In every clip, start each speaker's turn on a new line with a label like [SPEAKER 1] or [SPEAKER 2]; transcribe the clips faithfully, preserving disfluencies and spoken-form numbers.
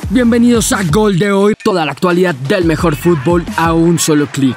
[SPEAKER 1] Bienvenidos a Gol de Hoy, toda la actualidad del mejor fútbol a un solo clic.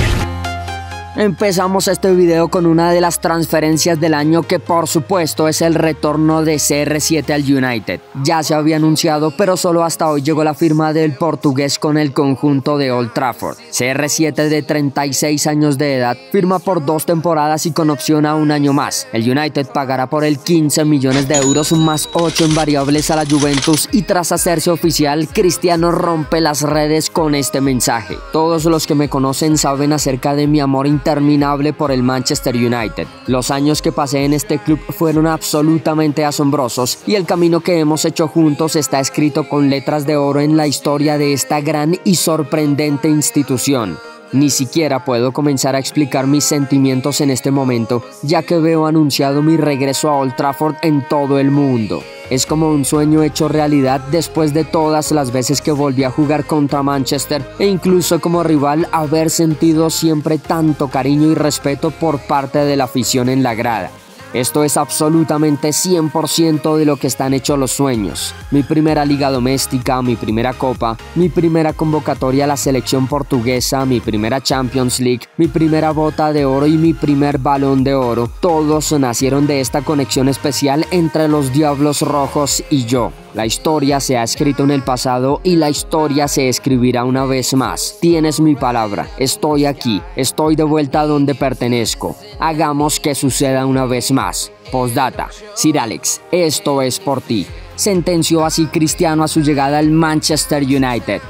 [SPEAKER 1] Empezamos este video con una de las transferencias del año que por supuesto es el retorno de C R siete al United. Ya se había anunciado, pero solo hasta hoy llegó la firma del portugués con el conjunto de Old Trafford. C R siete, de treinta y seis años de edad, firma por dos temporadas y con opción a un año más. El United pagará por él quince millones de euros más ocho en variables a la Juventus, y tras hacerse oficial, Cristiano rompe las redes con este mensaje: todos los que me conocen saben acerca de mi amor interminable por el Manchester United. Los años que pasé en este club fueron absolutamente asombrosos y el camino que hemos hecho juntos está escrito con letras de oro en la historia de esta gran y sorprendente institución. Ni siquiera puedo comenzar a explicar mis sentimientos en este momento, ya que veo anunciado mi regreso a Old Trafford en todo el mundo. Es como un sueño hecho realidad después de todas las veces que volví a jugar contra Manchester, e incluso como rival haber sentido siempre tanto cariño y respeto por parte de la afición en la grada. Esto es absolutamente cien por ciento de lo que están hechos los sueños. Mi primera liga doméstica, mi primera copa, mi primera convocatoria a la selección portuguesa, mi primera Champions League, mi primera bota de oro y mi primer balón de oro, todos nacieron de esta conexión especial entre los Diablos Rojos y yo. La historia se ha escrito en el pasado y la historia se escribirá una vez más. Tienes mi palabra, estoy aquí, estoy de vuelta donde pertenezco. Hagamos que suceda una vez más. Postdata, Sir Alex, esto es por ti. Sentenció así Cristiano a su llegada al Manchester United.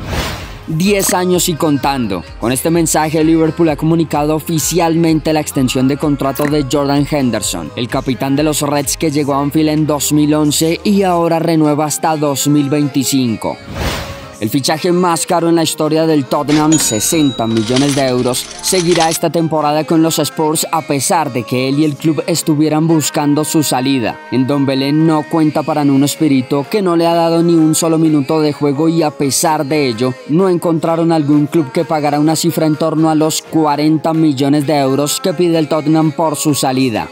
[SPEAKER 1] diez años y contando. Con este mensaje, Liverpool ha comunicado oficialmente la extensión de contrato de Jordan Henderson, el capitán de los Reds que llegó a Anfield en dos mil once y ahora renueva hasta dos mil veinticinco. El fichaje más caro en la historia del Tottenham, sesenta millones de euros, seguirá esta temporada con los Spurs a pesar de que él y el club estuvieran buscando su salida. Ndombele no cuenta para Nuno Espíritu, que no le ha dado ni un solo minuto de juego, y a pesar de ello, no encontraron algún club que pagara una cifra en torno a los cuarenta millones de euros que pide el Tottenham por su salida.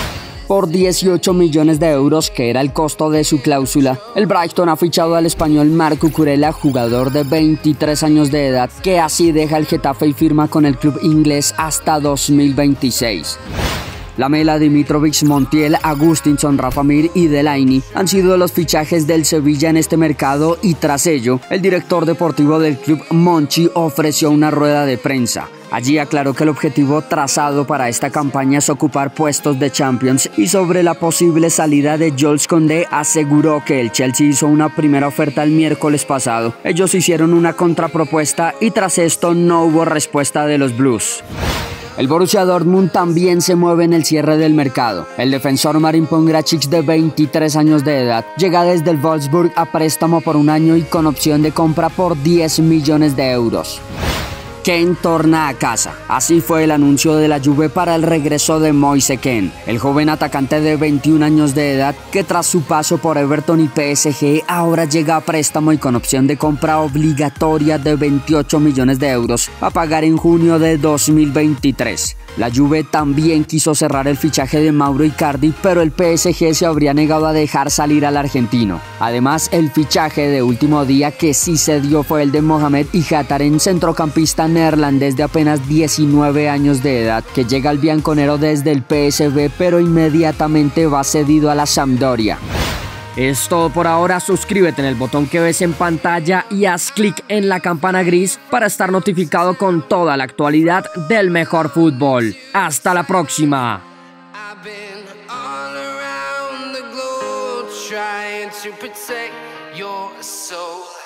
[SPEAKER 1] Por dieciocho millones de euros, que era el costo de su cláusula, el Brighton ha fichado al español Marc Cucurella, jugador de veintitrés años de edad, que así deja el Getafe y firma con el club inglés hasta dos mil veintiséis. Lamela, Dimitrovic, Montiel, Agustinson, Rafa Mir y Delaney han sido los fichajes del Sevilla en este mercado, y tras ello, el director deportivo del club, Monchi, ofreció una rueda de prensa. Allí aclaró que el objetivo trazado para esta campaña es ocupar puestos de Champions, y sobre la posible salida de Jules Koundé aseguró que el Chelsea hizo una primera oferta el miércoles pasado. Ellos hicieron una contrapropuesta y tras esto no hubo respuesta de los Blues. El Borussia Dortmund también se mueve en el cierre del mercado. El defensor Marin Pongracic, de veintitrés años de edad, llega desde el Wolfsburg a préstamo por un año y con opción de compra por diez millones de euros. Kean torna a casa. Así fue el anuncio de la Juve para el regreso de Moise Kean, el joven atacante de veintiún años de edad que tras su paso por Everton y P S G ahora llega a préstamo y con opción de compra obligatoria de veintiocho millones de euros a pagar en junio de dos mil veintitrés. La Juve también quiso cerrar el fichaje de Mauro Icardi, pero el P S G se habría negado a dejar salir al argentino. Además, el fichaje de último día que sí se dio fue el de Mohamed Ihataren, centrocampista neerlandés de apenas diecinueve años de edad, que llega al bianconero desde el P S V, pero inmediatamente va cedido a la Sampdoria. Es todo por ahora. Suscríbete en el botón que ves en pantalla y haz clic en la campana gris para estar notificado con toda la actualidad del mejor fútbol. Hasta la próxima. Trying to protect your soul.